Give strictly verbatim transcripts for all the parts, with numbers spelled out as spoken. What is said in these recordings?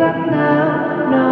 up now? No.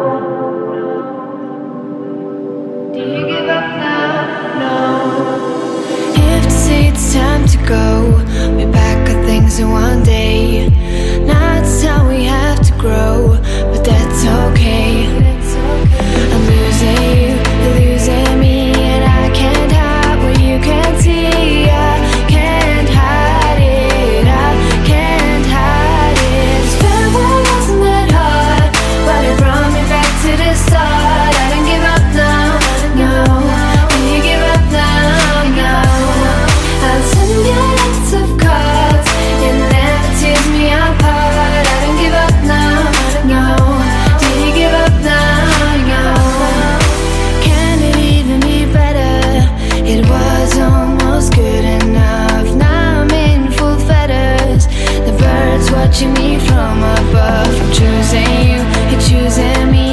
Do you give up now? No. If to say it's time to go, we pack our things in one day. Now it's time we have to grow, but that's okay. I'm losing you, you're losing me, and I can't hide what you can't see. I can't hide it, I can't hide it. This farewell wasn't that hard, but it brought me back to the start. I don't give up now, no. When you give up now, no. I'll send you lots of cards, it never tears me apart. I don't give up now, no. Do you give up now, no. Can it even be better? It was almost good enough. Now I'm in full feathers, the birds watching me from above. I'm choosing you, you're choosing me.